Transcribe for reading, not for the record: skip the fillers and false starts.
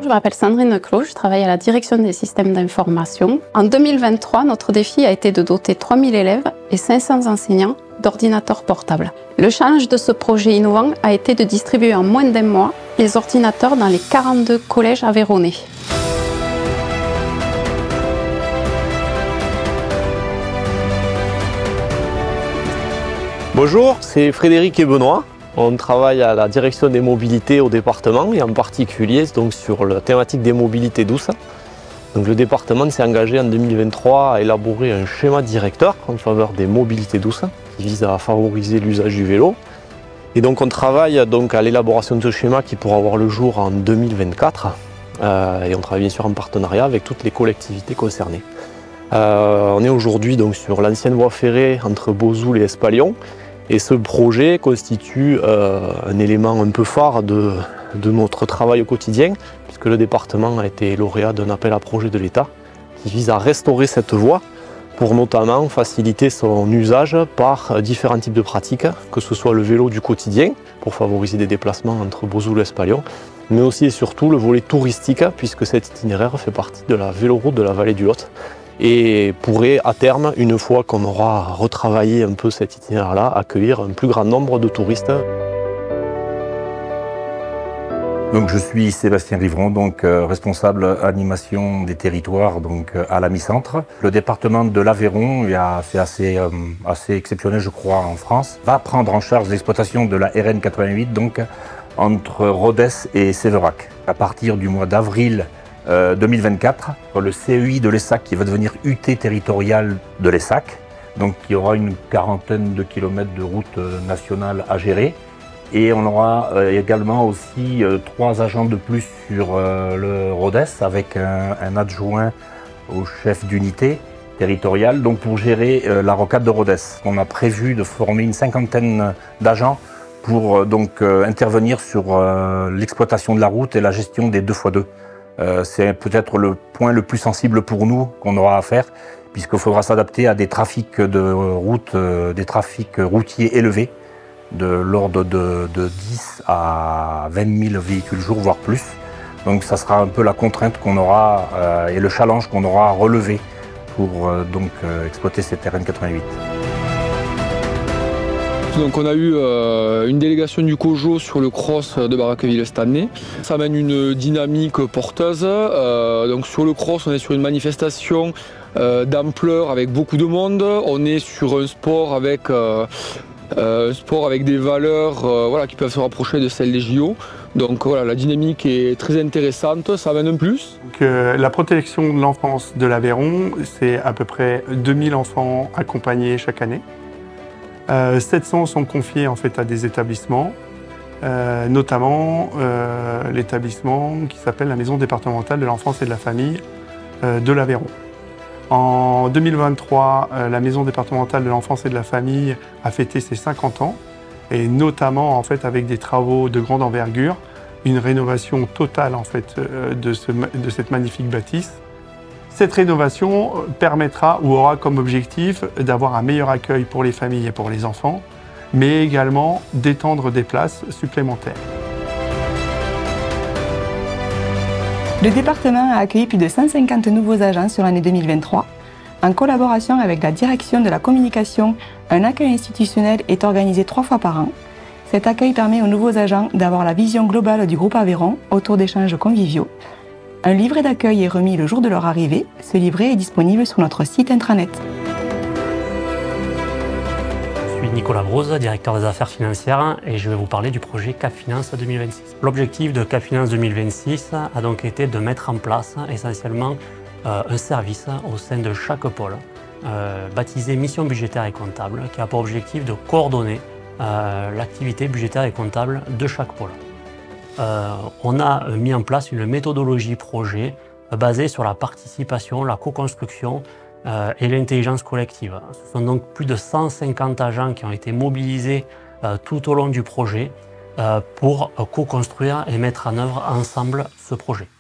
Je m'appelle Sandrine Clos, je travaille à la direction des systèmes d'information. En 2023, notre défi a été de doter 3000 élèves et 500 enseignants d'ordinateurs portables. Le challenge de ce projet innovant a été de distribuer en moins d'un mois les ordinateurs dans les 42 collèges aveyronnais. Bonjour, c'est Frédéric et Benoît. On travaille à la direction des mobilités au département et en particulier donc, sur la thématique des mobilités douces. Donc, le département s'est engagé en 2023 à élaborer un schéma directeur en faveur des mobilités douces qui vise à favoriser l'usage du vélo. Et donc on travaille donc à l'élaboration de ce schéma qui pourra avoir le jour en 2024 et on travaille bien sûr en partenariat avec toutes les collectivités concernées. On est aujourd'hui donc sur l'ancienne voie ferrée entre Bozoul et Espalion. Et ce projet constitue un élément un peu phare de notre travail au quotidien, puisque le département a été lauréat d'un appel à projet de l'État qui vise à restaurer cette voie pour notamment faciliter son usage par différents types de pratiques, que ce soit le vélo du quotidien, pour favoriser des déplacements entre Bozoul et Espalion, mais aussi et surtout le volet touristique, puisque cet itinéraire fait partie de la véloroute de la vallée du Lot, et pourrait à terme, une fois qu'on aura retravaillé un peu cet itinéraire-là, accueillir un plus grand nombre de touristes. Donc je suis Sébastien Rivron, donc responsable animation des territoires donc à l'AMI-Centre. Le département de l'Aveyron, c'est assez exceptionnel je crois en France, va prendre en charge l'exploitation de la RN 88 donc entre Rodez et Sévérac. À partir du mois d'avril 2024, le CEI de l'ESSAC qui va devenir UT territorial de l'ESSAC. Donc il y aura une quarantaine de kilomètres de route nationale à gérer. Et on aura également aussi 3 agents de plus sur le Rodez avec un adjoint au chef d'unité territoriale donc pour gérer la rocade de Rodez. On a prévu de former une 50aine d'agents pour donc intervenir sur l'exploitation de la route et la gestion des 2x2. C'est peut-être le point le plus sensible pour nous qu'on aura à faire, puisqu'il faudra s'adapter à des trafics de route, des trafics routiers élevés, de l'ordre de 10 à 20 000 véhicules jour, voire plus. Donc ça sera un peu la contrainte qu'on aura et le challenge qu'on aura à relever pour exploiter cette RN 88. Donc on a eu une délégation du COJO sur le cross de Barraqueville cette année. Ça amène une dynamique porteuse. Donc sur le cross, on est sur une manifestation d'ampleur avec beaucoup de monde. On est sur un sport avec des valeurs qui peuvent se rapprocher de celles des JO. Donc voilà, la dynamique est très intéressante, ça amène un plus. Donc, la protection de l'enfance de l'Aveyron, c'est à peu près 2000 enfants accompagnés chaque année. 700 sont confiés en fait à des établissements, notamment l'établissement qui s'appelle la Maison départementale de l'enfance et de la famille de l'Aveyron. En 2023, la Maison départementale de l'enfance et de la famille a fêté ses 50 ans, et notamment en fait avec des travaux de grande envergure, une rénovation totale en fait de cette magnifique bâtisse. Cette rénovation permettra ou aura comme objectif d'avoir un meilleur accueil pour les familles et pour les enfants, mais également d'étendre des places supplémentaires. Le département a accueilli plus de 150 nouveaux agents sur l'année 2023. En collaboration avec la direction de la communication, un accueil institutionnel est organisé 3 fois par an. Cet accueil permet aux nouveaux agents d'avoir la vision globale du groupe Aveyron autour d'échanges conviviaux. Un livret d'accueil est remis le jour de leur arrivée. Ce livret est disponible sur notre site intranet. Je suis Nicolas Brose, directeur des affaires financières, et je vais vous parler du projet Cap Finance 2026. L'objectif de Cap Finance 2026 a donc été de mettre en place essentiellement un service au sein de chaque pôle, baptisé Mission budgétaire et comptable, qui a pour objectif de coordonner l'activité budgétaire et comptable de chaque pôle. On a mis en place une méthodologie projet basée sur la participation, la co-construction et l'intelligence collective. Ce sont donc plus de 150 agents qui ont été mobilisés tout au long du projet pour co-construire et mettre en œuvre ensemble ce projet.